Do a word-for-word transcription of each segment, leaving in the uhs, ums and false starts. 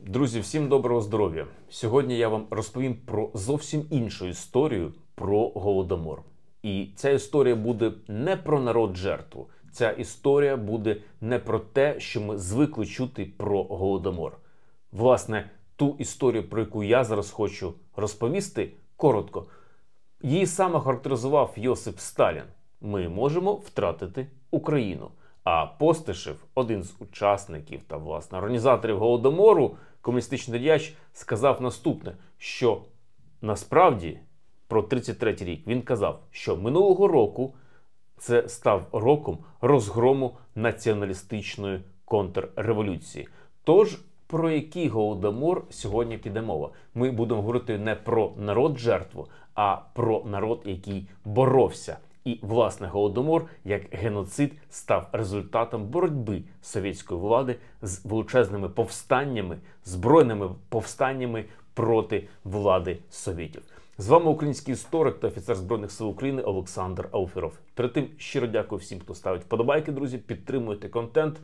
Друзі, всім доброго здоров'я! Сьогодні я вам розповім про зовсім іншу історію про Голодомор. І ця історія буде не про народ-жертву. Ця історія буде не про те, що ми звикли чути про Голодомор. Власне, ту історію, про яку я зараз хочу розповісти, коротко. Її саме характеризував Йосип Сталін. Ми можемо втратити Україну. А Постишев, один з учасників та, власне, організаторів Голодомору, комуністичний діяч, сказав наступне, що насправді про тридцять третій рік він казав, що минулого року це став роком розгрому націоналістичної контрреволюції. Тож, про який Голодомор сьогодні піде мова? Ми будемо говорити не про народ-жертву, а про народ, який боровся. І, власне, Голодомор, як геноцид, став результатом боротьби совєтської влади з величезними повстаннями, збройними повстаннями проти влади совєтів. З вами український історик та офіцер Збройних сил України Олександр Ауфіров. Перед тим щиро дякую всім, хто ставить вподобайки, друзі, підтримуйте контент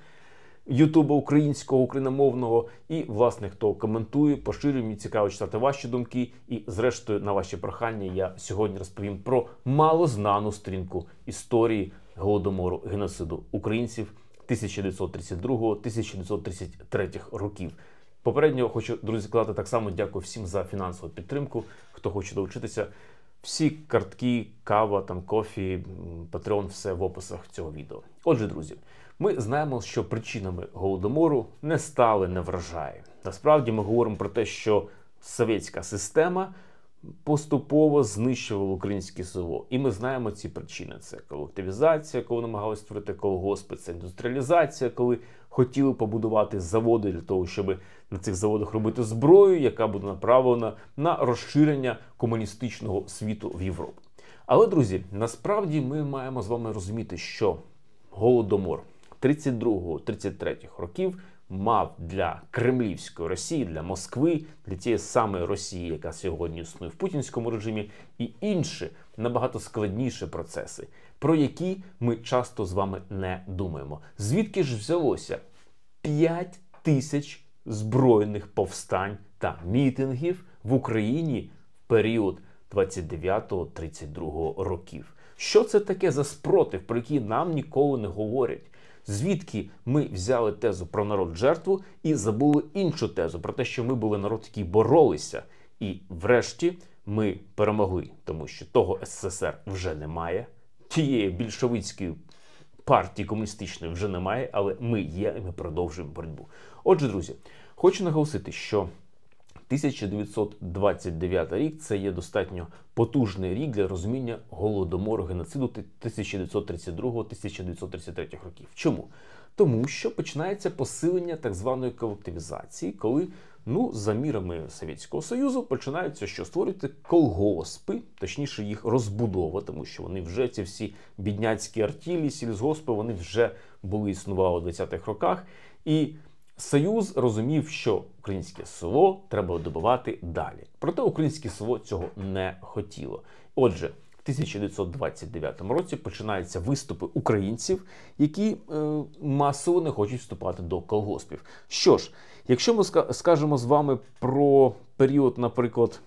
Ютуба українського, україномовного і, власне, хто коментує, поширює, мені цікаво читати ваші думки. І, зрештою, на ваші прохання я сьогодні розповім про малознану сторінку історії Голодомору, геноциду українців тисяча дев'ятсот тридцять другого - тисяча дев'ятсот тридцять третього років. Попередньо хочу, друзі, сказати так само дякую всім за фінансову підтримку, хто хоче долучитися. Всі картки, кава, там, кофі, Patreon, все в описах цього відео. Отже, друзі, ми знаємо, що причинами Голодомору не стали неврожаї. Насправді ми говоримо про те, що совєтська система поступово знищувала українське село. І ми знаємо ці причини. Це колективізація, коли намагалися створити колгоспи, це індустріалізація, коли хотіли побудувати заводи для того, щоб на цих заводах робити зброю, яка буде направлена на розширення комуністичного світу в Європу. Але, друзі, насправді ми маємо з вами розуміти, що Голодомор тридцять другого - тридцять третього років мав для кремлівської Росії, для Москви, для тієї самої Росії, яка сьогодні існує в путінському режимі, і інші набагато складніші процеси, про які ми часто з вами не думаємо. Звідки ж взялося п'ять тисяч збройних повстань та мітингів в Україні в період двадцять дев'ятого - тридцять другого років? Що це таке за спротив, про який нам ніколи не говорять? Звідки ми взяли тезу про народ-жертву і забули іншу тезу про те, що ми були народ, який боролися. І врешті ми перемогли, тому що того ес ес ес ер вже немає, тієї більшовицької партії комуністичної вже немає, але ми є і ми продовжуємо боротьбу. Отже, друзі, хочу наголосити, що тисяча дев'ятсот двадцять дев'ятий рік – це є достатньо потужний рік для розуміння Голодомору, геноциду тисяча дев'ятсот тридцять другого - тисяча дев'ятсот тридцять третього років. Чому? Тому що починається посилення так званої колективізації, коли, ну, за мірами Совєтського Союзу починаються що? Створювати колгоспи, точніше їх розбудова, тому що вони вже, ці всі бідняцькі артілі, сільгоспи, вони вже були, існували у двадцятих роках. І Союз розумів, що українське село треба добивати далі. Проте українське село цього не хотіло. Отже, в тисяча дев'ятсот двадцять дев'ятому році починаються виступи українців, які е, масово не хочуть вступати до колгоспів. Що ж, якщо ми скажемо з вами про період, наприклад,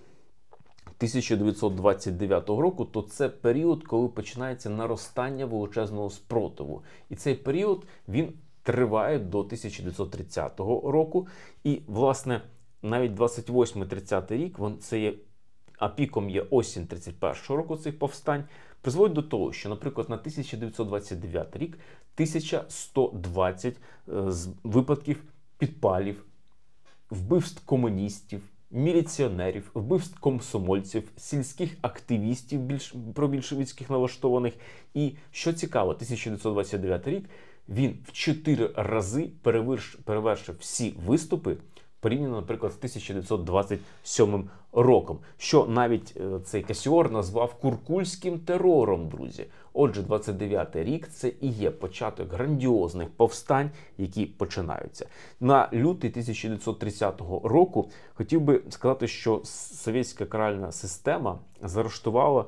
тисяча дев'ятсот двадцять дев'ятого року, то це період, коли починається наростання величезного спротиву. І цей період, він триває до тисяча дев'ятсот тридцятого року. І, власне, навіть двадцять восьмий - тридцятий рік, це є, а піком є осінь тридцять першого року цих повстань, призводить до того, що, наприклад, на тисяча дев'ятсот двадцять дев'ятий рік тисяча сто двадцять е, випадків підпалів, вбивств комуністів, міліціонерів, вбивств комсомольців, сільських активістів більш пробільшовицьких налаштованих. І, що цікаво, тисяча дев'ятсот двадцять дев'ятий рік він в чотири рази переверш, перевершив всі виступи, порівняно, наприклад, з тисяча дев'ятсот двадцять сьомим роком, що навіть е, цей Касіор назвав куркульським терором, друзі. Отже, двадцять дев'ятий рік – це і є початок грандіозних повстань, які починаються. На лютий тисяча дев'ятсот тридцятого року хотів би сказати, що совєтська каральна система заарештувала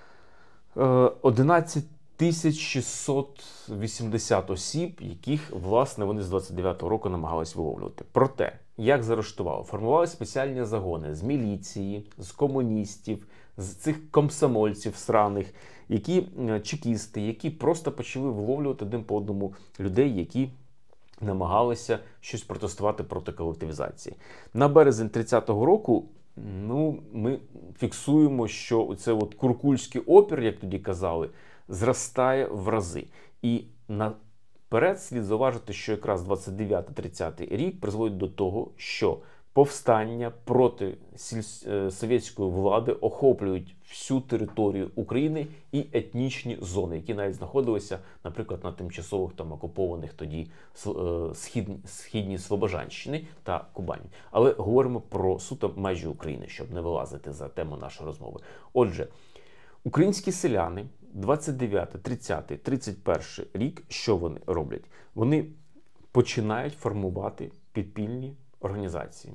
е, одинадцять тисяч шістсот вісімдесят осіб, яких, власне, вони з двадцять дев'ятого року намагались виловлювати. Проте, як заарештували? Формували спеціальні загони з міліції, з комуністів, з цих комсомольців сраних, які чекісти, які просто почали виловлювати один по одному людей, які намагалися щось протестувати проти колективізації. На березень тридцятого року ну, ми фіксуємо, що це от куркульський опір, як тоді казали, зростає в рази. І наперед слід зауважити, що якраз двадцять дев'ятий тридцятий рік призводить до того, що повстання проти совєтської влади охоплюють всю територію України і етнічні зони, які навіть знаходилися, наприклад, на тимчасових там окупованих тоді східні, східній Слобожанщини та Кубані. Але говоримо про суто межі України, щоб не вилазити за тему нашої розмови. Отже, українські селяни двадцять дев'ятий, тридцятий, тридцять перший рік, що вони роблять? Вони починають формувати підпільні організації.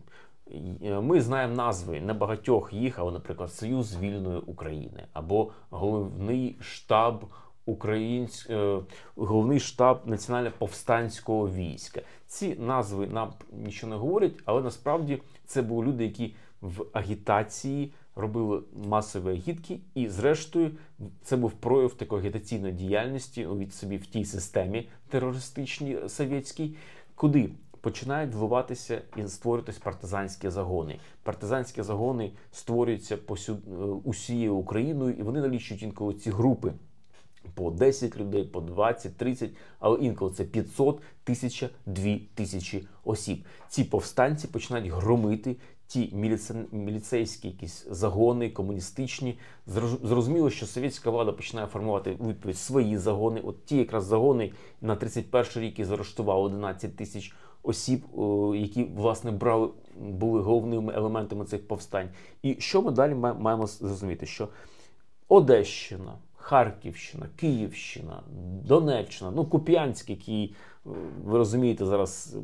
Ми знаємо назви небагатьох їх, але, наприклад, Союз Вільної України, або головний штаб Українсь... головний штаб Національно-повстанського війська. Ці назви нам нічого не говорять, але насправді це були люди, які в агітації робили масові агітки, і зрештою це був прояв такої агітаційної діяльності від собі в тій системі терористичній совєтській, куди починають вливатися і створюватися партизанські загони. Партизанські загони створюються усією Україною, і вони налічують інколи ці групи по десять людей, по двадцять, тридцять, але інколи це п'ятсот, тисяча, дві тисячі осіб. Ці повстанці починають громити ті міліце... міліцейські якісь загони, комуністичні. Зрозуміло, що совєтська влада починає формувати у відповідь свої загони. От ті якраз загони на тридцять перший рік і заарештували одинадцять тисяч осіб, які, власне, брали, були головними елементами цих повстань. І що ми далі маємо зрозуміти? Що Одещина, Харківщина, Київщина, Донеччина, ну, Куп'янськ, який, ви розумієте, зараз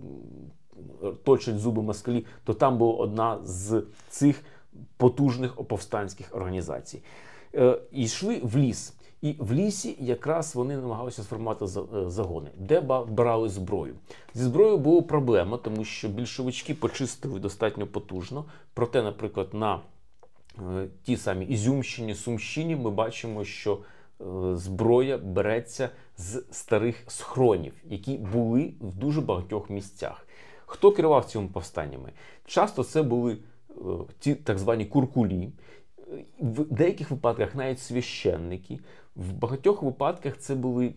точать зуби москалі, то там була одна з цих потужних повстанських організацій. Е, і йшли в ліс. І в лісі якраз вони намагалися сформувати загони, де брали зброю. Зі зброєю була проблема, тому що більшовички почистили достатньо потужно. Проте, наприклад, на е, ті самі Ізюмщині, Сумщині ми бачимо, що е, зброя береться з старих схронів, які були в дуже багатьох місцях. Хто керував цими повстаннями? Часто це були е, ті так звані куркулі, в деяких випадках навіть священники, в багатьох випадках це були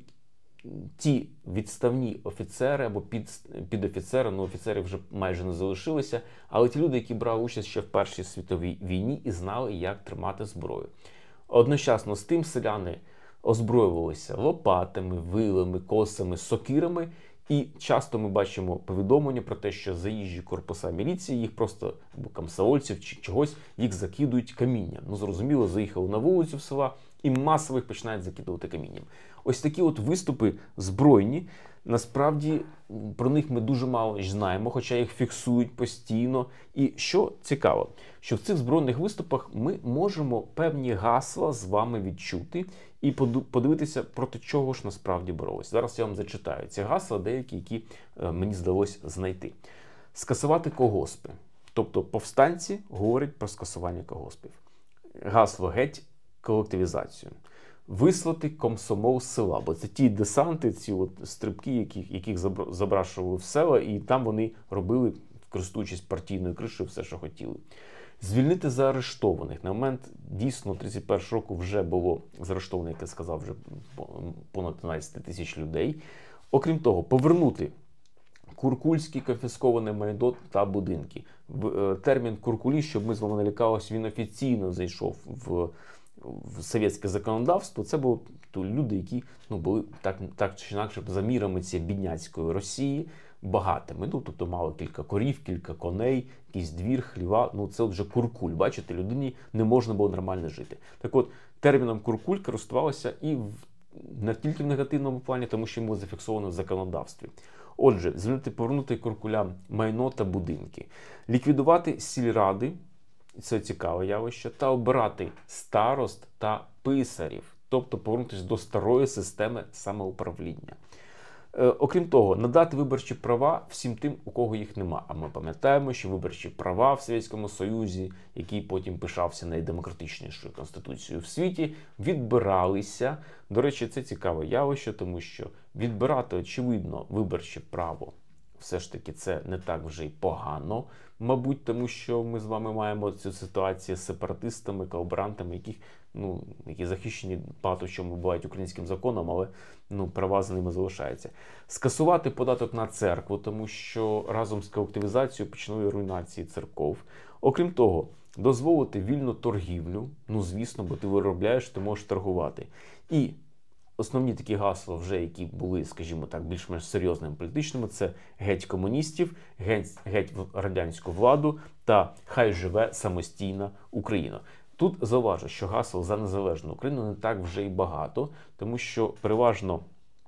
ті відставні офіцери або під, підофіцери, ну офіцерів вже майже не залишилося, але ті люди, які брали участь ще в Першій світовій війні і знали, як тримати зброю. Одночасно з тим селяни озброювалися лопатами, вилами, косами, сокирами, і часто ми бачимо повідомлення про те, що заїжджі корпуса міліції, їх просто, або комсомольців чи чогось, їх закидують камінням. Ну, зрозуміло, заїхали на вулицю в села і масово їх починають закидувати камінням. Ось такі от виступи збройні, насправді про них ми дуже мало знаємо, хоча їх фіксують постійно. І що цікаво, що в цих збройних виступах ми можемо певні гасла з вами відчути і подивитися, проти чого ж насправді боролися. Зараз я вам зачитаю ці гасла, деякі, які мені здалося знайти. Скасувати колгоспи. Тобто повстанці говорять про скасування колгоспів. Гасло «Геть колективізацію». Вислати комсомол з села, бо це ті десанти, ці от стрибки, яких, яких забрашували в села, і там вони робили, користуючись партійною кришею, все, що хотіли. Звільнити заарештованих. На момент, дійсно, тридцять першого року вже було заарештовано, як я сказав, вже понад тринадцять тисяч людей. Окрім того, повернути куркульські конфісковане майно та будинки. Термін «куркулі», щоб ми з вами не лякалися, він офіційно зайшов в в совєтське законодавство. Це були люди, які ну, були так, так чи інакше за мірами цієї бідняцької Росії багатими. Ну, тобто мали кілька корів, кілька коней, якийсь двір, хліва. Ну, це вже куркуль. Бачите, людині не можна було нормально жити. Так от, терміном куркуль користувалося і в, не тільки в негативному плані, тому що він був зафіксований в законодавстві. Отже, звільнити, повернути куркулям майно та будинки. Ліквідувати сільради, це цікаве явище, та обирати старост та писарів, тобто повернутися до старої системи самоуправління. Е, окрім того, надати виборчі права всім тим, у кого їх нема. А ми пам'ятаємо, що виборчі права в Совєтському Союзі, який потім пишався найдемократичнішою конституцією в світі, відбиралися. До речі, це цікаве явище, тому що відбирати, очевидно, виборче право все ж таки це не так вже й погано, мабуть, тому що ми з вами маємо цю ситуацію з сепаратистами, колаборантами, яких, ну, які захищені багато в чому бувають українським законом, але ну, права за ними залишаються. Скасувати податок на церкву, тому що разом з колективізацією почали руйнації церков. Окрім того, дозволити вільну торгівлю, ну звісно, бо ти виробляєш, ти можеш торгувати. І основні такі гасла, вже які були, скажімо так, більш-менш серйозними політичними, це геть комуністів, геть, геть радянську владу та хай живе самостійна Україна. Тут зауважу, що гасел за незалежну Україну не так вже й багато, тому що переважно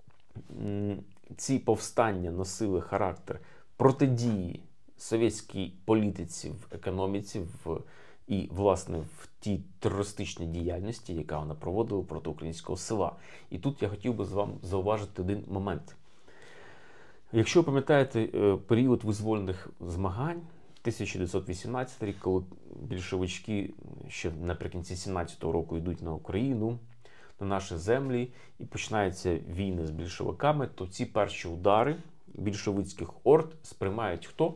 м ці повстання носили характер протидії совєтській політиці в економіці, в і, власне, в тій терористичній діяльності, яка вона проводила проти українського села. І тут я хотів би з вами зауважити один момент. Якщо ви пам'ятаєте період визвольних змагань, тисяча дев'ятсот вісімнадцятий рік, коли більшовички ще наприкінці сімнадцятого року йдуть на Україну, на наші землі, і починаються війни з більшовиками, то ці перші удари більшовицьких орд сприймають хто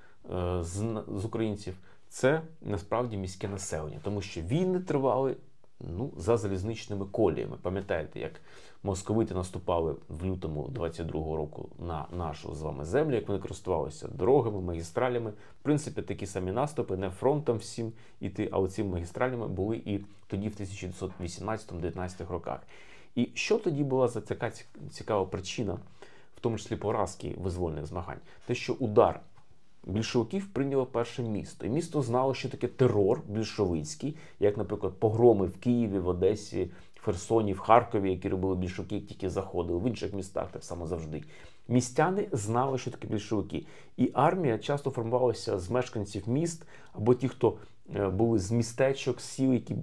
з, з українців? Це насправді міське населення, тому що війни тривали ну, за залізничними коліями. Пам'ятаєте, як московити наступали в лютому двадцять другого року на нашу з вами землю, як вони користувалися дорогами, магістралями. В принципі, такі самі наступи, не фронтом всім іти, а оцими магістралями були і тоді в тисяча дев'ятсот вісімнадцятому-дев'ятнадцятих роках. І що тоді була за така цікава причина, в тому числі поразки визвольних змагань? Те, що удар більшовиків прийняло перше місто. І місто знало, що таке терор більшовицький, як, наприклад, погроми в Києві, в Одесі, в Херсоні, в Харкові, які робили більшовики, як тільки заходили, в інших містах так само завжди. Містяни знали, що таке більшовики. І армія часто формувалася з мешканців міст, або ті, хто були з містечок, з сіл, які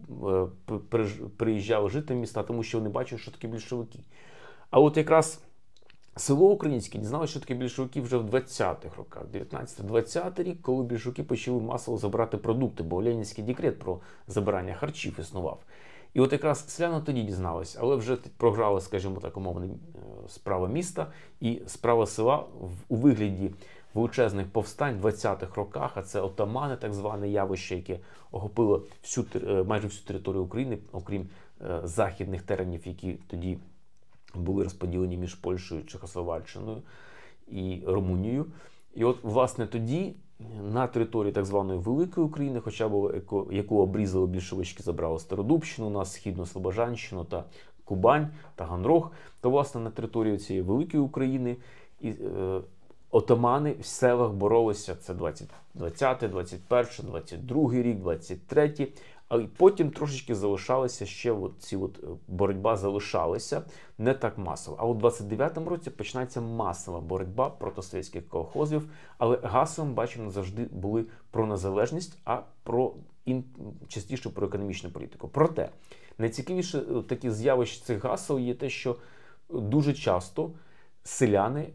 приїжджали жити в міста, тому що вони бачили, що таке більшовики. А от якраз село українське дізналося, що таке більшовики вже в двадцятих роках, дев'ятнадцятий-двадцятий рік, коли більшовики почали масово забирати продукти, бо ленінський декрет про забирання харчів існував. І от якраз селяни тоді дізналися, але вже програли, скажімо так, умовно, справа міста і справа села у вигляді величезних повстань в двадцятих роках, а це отамани, так зване явище, яке охопило всю, майже всю територію України, окрім західних теренів, які тоді були розподілені між Польщею, Чехословаччиною і Румунією. І от, власне, тоді на території так званої Великої України, хоча б яку обрізали більшовички, забрали Стародубщину, на Східну Слобожанщину та Кубань, Таганрог, то, власне, на території цієї Великої України і, е, отамани в селах боролися, це двадцятий, двадцять перший, двадцять другий рік, двадцять третій, а потім трошечки залишалися ще, от ці от боротьба залишалася, не так масово. А у двадцять дев'ятому році починається масова боротьба проти совєтських колхозів, але гаслом, бачимо, завжди були про незалежність, а про ін... частіше про економічну політику. Проте, найцікавіше такі з'явища цих гасел є те, що дуже часто селяни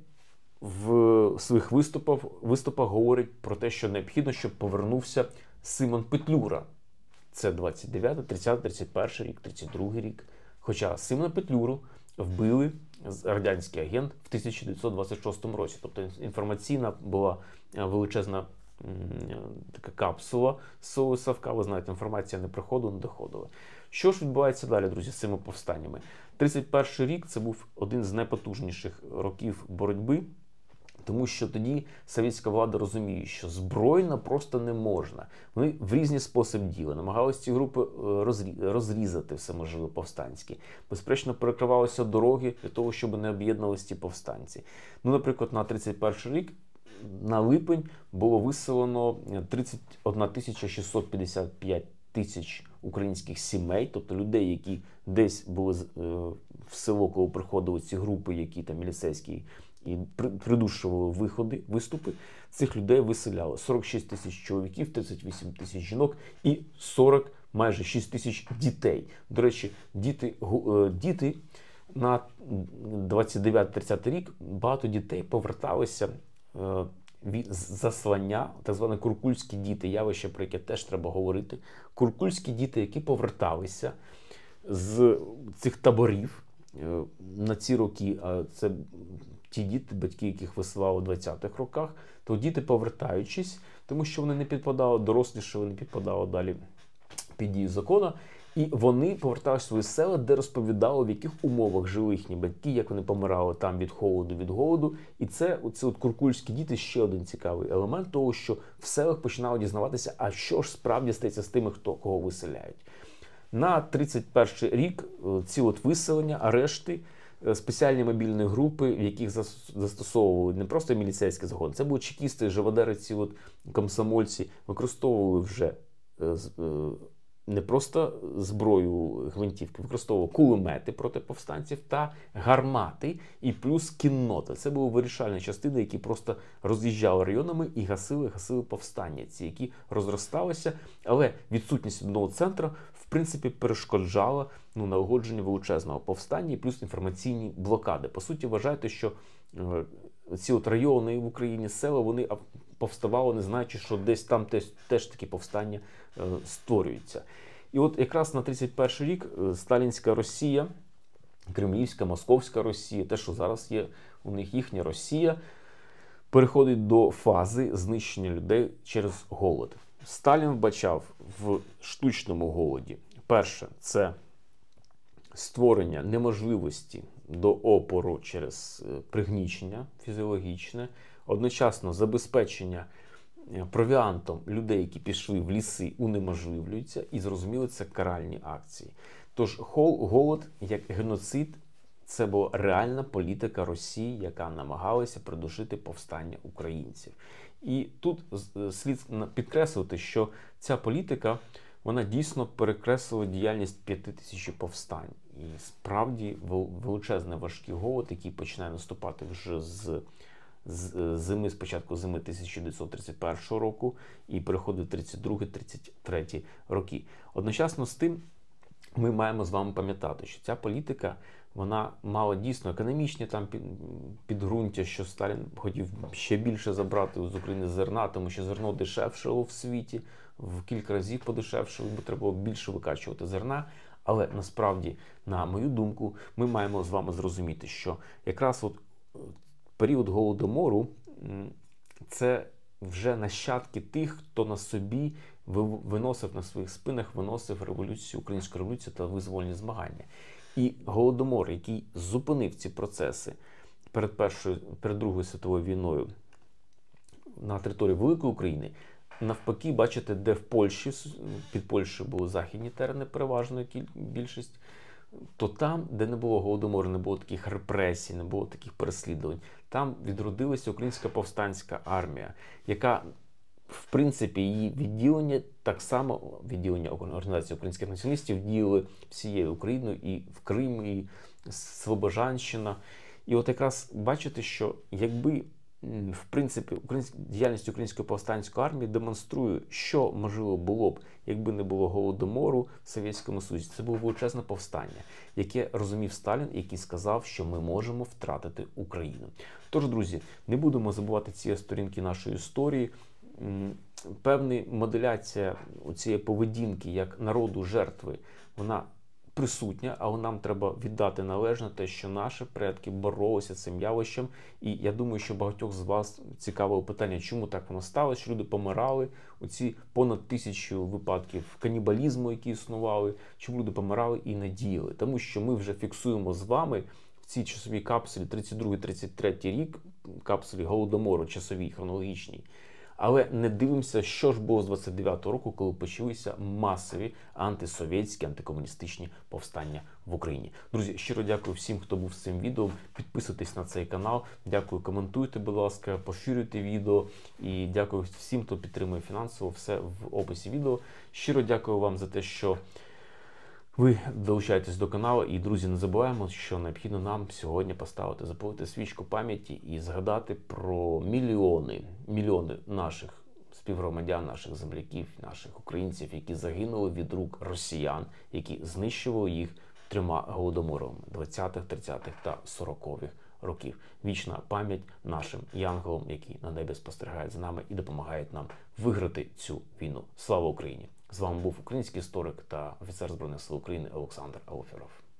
в своїх виступах, виступах говорять про те, що необхідно, щоб повернувся Симон Петлюра. Це двадцять дев'ятий, тридцятий, тридцять перший рік, тридцять другий рік. Хоча Симона Петлюру вбили радянський агент в тисяча дев'ятсот двадцять шостому році. Тобто інформаційна була величезна така капсула з Совою Савка. Ви знаєте, інформація не приходила, не доходила. Що ж відбувається далі, друзі, з цими повстаннями? тридцять перший рік – це був один з найпотужніших років боротьби, тому що тоді совєтська влада розуміє, що збройно просто не можна. Вони в різні способи діли, намагалися ці групи розрізати все можливе повстанське. Безперечно, перекривалися дороги для того, щоб не об'єднувалися ці повстанці. Ну, наприклад, на тридцять перший рік, на липень, було виселено тридцять одна тисяча шістсот п'ятдесят п'ять тисяч українських сімей, тобто людей, які десь були в село, коли приходили ці групи, які там міліцейські, і придушували виходи, виступи, цих людей виселяли. сорок шість тисяч чоловіків, тридцять вісім тисяч жінок і сорок, майже шість тисяч дітей. До речі, діти, діти на двадцять дев'ятий тридцятий рік багато дітей поверталися е, від заслання, так звані куркульські діти, явище, про яке теж треба говорити. Куркульські діти, які поверталися з цих таборів е, на ці роки, а це ті діти, батьки, яких висилали у двадцятих роках, то діти, повертаючись, тому що вони не підпадали, дорослішали, не підпадали далі під дію закону, і вони поверталися в свої села, де розповідали, в яких умовах жили їхні батьки, як вони помирали там від холоду, від голоду. І це оці от куркульські діти ще один цікавий елемент того, що в селах починали дізнаватися, а що ж справді стається з тими, хто кого виселяють. На тридцять перший рік ці от виселення, арешти, спеціальні мобільні групи, в яких застосовували не просто міліцейський загон, це були чекісти, живодери, ці от комсомольці, використовували вже не просто зброю гвинтівки, використовували кулемети проти повстанців та гармати, і плюс кіннота. Це були вирішальні частини, які просто роз'їжджали районами і гасили, гасили повстання, ці, які розросталися, але відсутність одного центру, в принципі, перешкоджала ну, налагодженню величезного повстання і плюс інформаційні блокади. По суті, вважайте, що е, ці от райони в Україні, села, вони повставали, не знаючи, що десь там теж, теж такі повстання е, створюються. І от якраз на тридцять перший рік е, сталінська Росія, кремлівська, московська Росія, те, що зараз є у них їхня Росія, переходить до фази знищення людей через голод. Сталін вбачав в штучному голоді, перше, це створення неможливості до опору через пригнічення фізіологічне, одночасно забезпечення провіантом людей, які пішли в ліси, унеможливлюється, і, зрозуміло, це каральні акції. Тож голод як геноцид – це була реальна політика Росії, яка намагалася придушити повстання українців. І тут слід підкреслити, що ця політика, вона дійсно перекреслила діяльність п'яти тисяч повстань. І справді величезний важкий голод, який починає наступати вже з з зими, спочатку зими тисяча дев'ятсот тридцять першого року і переходить в тридцять другий тридцять третій роки. Одночасно з тим, ми маємо з вами пам'ятати, що ця політика, вона мала дійсно економічні там підґрунтя, що Сталін хотів ще більше забрати з України зерна, тому що зерно дешевшало в світі, в кілька разів подешевшало, бо треба було більше викачувати зерна. Але насправді, на мою думку, ми маємо з вами зрозуміти, що якраз от період Голодомору – це вже нащадки тих, хто на собі виносив на своїх спинах, виносив революцію, українську революцію та визвольні змагання. І Голодомор, який зупинив ці процеси перед першою, перед Другою світовою війною на території Великої України, навпаки, бачите, де в Польщі, під Польщею були західні терени, переважно більшість, то там, де не було Голодомору, не було таких репресій, не було таких переслідувань, там відродилася Українська повстанська армія, яка, в принципі, її відділення, так само відділення Організації українських націоналістів діяли всією Україною і в Кримі, і Слобожанщина. І от якраз бачите, що якби, в принципі, діяльність Української повстанської армії демонструє, що можливо було б, якби не було Голодомору в Совєтському Союзі. Це було величезне повстання, яке розумів Сталін, який сказав, що ми можемо втратити Україну. Тож, друзі, не будемо забувати ці сторінки нашої історії. Певна моделяція цієї поведінки як народу жертви, вона присутня, але нам треба віддати належне те, що наші предки боролися з цим явищем. І я думаю, що багатьох з вас цікавило питання, чому так воно сталося, що люди помирали, оці понад тисячу випадків канібалізму, які існували, чому люди помирали і не діяли. Тому що ми вже фіксуємо з вами в цій часовій капсулі тридцять другий тридцять третій рік, капсулі Голодомору, часовій, хронологічній, але не дивимося, що ж було з двадцять дев'ятого року, коли почалися масові антисовєтські, антикомуністичні повстання в Україні. Друзі, щиро дякую всім, хто був з цим відео. Підписуйтесь на цей канал. Дякую, коментуйте, будь ласка, поширюйте відео. І дякую всім, хто підтримує фінансово. Все в описі відео. Щиро дякую вам за те, що ви долучаєтесь до каналу. І, друзі, не забуваємо, що необхідно нам сьогодні поставити, запалити свічку пам'яті і згадати про мільйони, мільйони наших співгромадян, наших земляків, наших українців, які загинули від рук росіян, які знищували їх трьома голодоморами двадцятих, тридцятих та сорокових років. Вічна пам'ять нашим янголам, які на небі спостерігають за нами і допомагають нам виграти цю війну. Слава Україні! З вами був український історик та офіцер Збройних сил України Олександр Алоферов.